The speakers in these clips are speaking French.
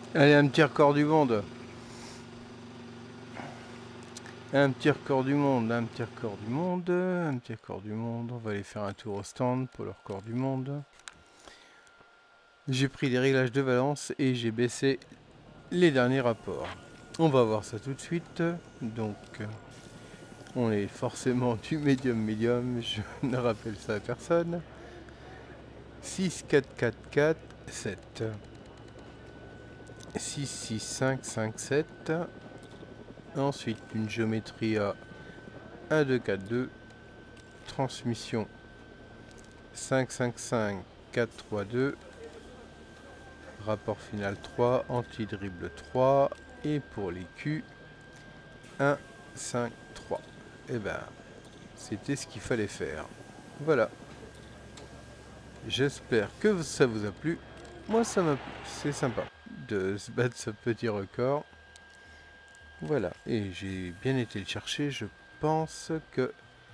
Allez, un petit record du monde. Un petit record du monde, un petit record du monde, un petit record du monde. On va aller faire un tour au stand pour le record du monde. J'ai pris les réglages de valence et j'ai baissé les derniers rapports. On va voir ça tout de suite. Donc, on est forcément du médium, je ne rappelle ça à personne. 6, 4, 4, 4, 7. 6, 6, 5, 5, 7. Ensuite, une géométrie à 1, 2, 4, 2. Transmission 5, 5, 5, 4, 3, 2. Rapport final 3. Anti-dribble 3. Et pour les Q, 1, 5, 3. Et ben, c'était ce qu'il fallait faire. Voilà. J'espère que ça vous a plu. Moi, ça m'a plu. C'est sympa de se battre ce petit record. Voilà. Et j'ai bien été le chercher. Je pense que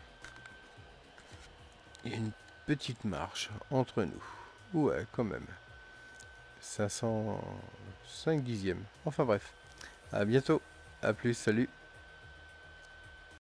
il y a une petite marche entre nous. Ouais, quand même. 505 dixièmes. Enfin bref. À bientôt. À plus. Salut.